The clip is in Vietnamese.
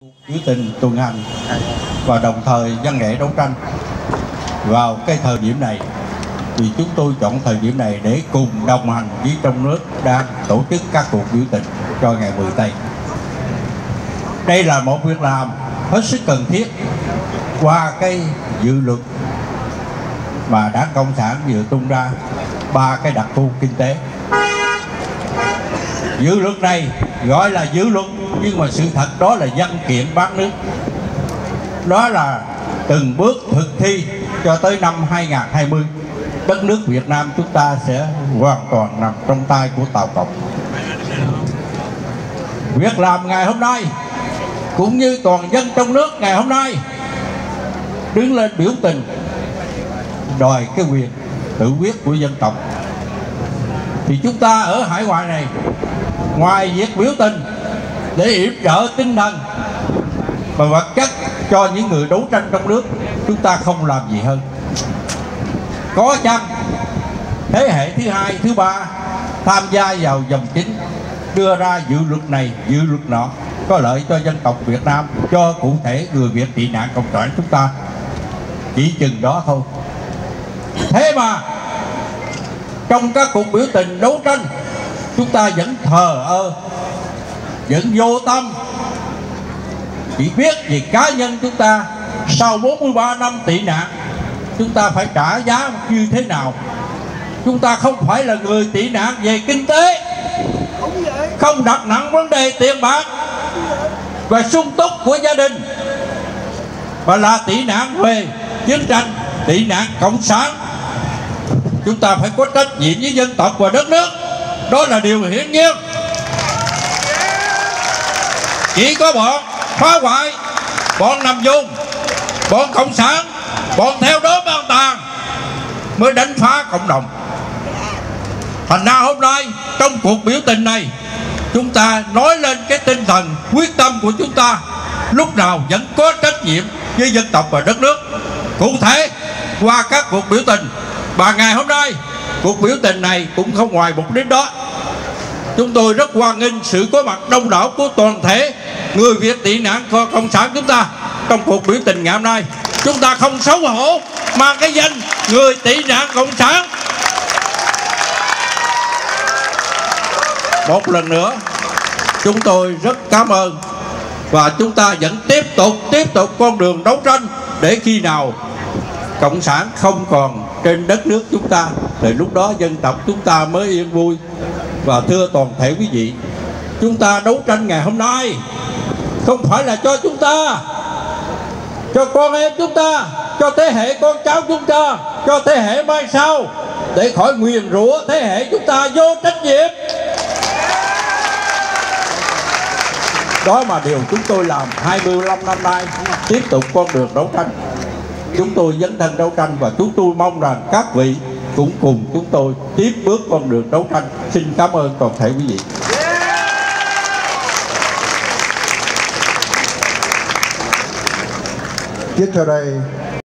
Biểu tình tuần hành và đồng thời văn nghệ đấu tranh vào cái thời điểm này, thì chúng tôi chọn thời điểm này để cùng đồng hành với trong nước đang tổ chức các cuộc biểu tình cho ngày 10 Tây. Đây là một việc làm hết sức cần thiết qua cái dự luật mà Đảng Cộng sản vừa tung ra 3 cái đặc khu kinh tế. Dự luật này gọi là dự luật, nhưng mà sự thật đó là văn kiện bán nước. Đó là từng bước thực thi cho tới năm 2020, đất nước Việt Nam chúng ta sẽ hoàn toàn nằm trong tay của Tàu Cộng. Việc làm ngày hôm nay cũng như toàn dân trong nước ngày hôm nay đứng lên biểu tình đòi cái quyền tự quyết của dân tộc, thì chúng ta ở hải ngoại này, ngoài việc biểu tình để yểm trợ tinh thần và vật chất cho những người đấu tranh trong nước, chúng ta không làm gì hơn. Có chăng thế hệ thứ hai, thứ ba tham gia vào dòng chính, đưa ra dự luật này, dự luật nọ, có lợi cho dân tộc Việt Nam, cho cụ thể người Việt tị nạn cộng sản chúng ta, chỉ chừng đó thôi. Thế mà trong các cuộc biểu tình đấu tranh, chúng ta vẫn thờ ơ, vẫn vô tâm, chỉ biết về cá nhân chúng ta. Sau 43 năm tị nạn, chúng ta phải trả giá như thế nào? Chúng ta không phải là người tị nạn về kinh tế, không đặt nặng vấn đề tiền bạc và sung túc của gia đình, mà là tị nạn về chiến tranh, tị nạn cộng sản. Chúng ta phải có trách nhiệm với dân tộc và đất nước, đó là điều hiển nhiên. Chỉ có bọn phá hoại, bọn nằm vùng, bọn cộng sản, bọn theo đốm an tàn mới đánh phá cộng đồng. Thành ra hôm nay trong cuộc biểu tình này, chúng ta nói lên cái tinh thần quyết tâm của chúng ta, lúc nào vẫn có trách nhiệm với dân tộc và đất nước. Cụ thể qua các cuộc biểu tình, và ngày hôm nay cuộc biểu tình này cũng không ngoài mục đích đó. Chúng tôi rất hoan nghênh sự có mặt đông đảo của toàn thể người Việt tị nạn cộng sản chúng ta trong cuộc biểu tình ngày hôm nay. Chúng ta không xấu hổ mang cái danh người tị nạn cộng sản. Một lần nữa chúng tôi rất cảm ơn, và chúng ta vẫn tiếp tục con đường đấu tranh, để khi nào cộng sản không còn trên đất nước chúng ta, thì lúc đó dân tộc chúng ta mới yên vui. Và thưa toàn thể quý vị, chúng ta đấu tranh ngày hôm nay không phải là cho chúng ta, cho con em chúng ta, cho thế hệ con cháu chúng ta, cho thế hệ mai sau, để khỏi nguyền rủa thế hệ chúng ta vô trách nhiệm. Đó mà điều chúng tôi làm 25 năm nay, tiếp tục con đường đấu tranh. Chúng tôi dấn thân đấu tranh, và chúng tôi mong rằng các vị cũng cùng chúng tôi tiếp bước con đường đấu tranh. Xin cảm ơn toàn thể quý vị. Tiếp theo đây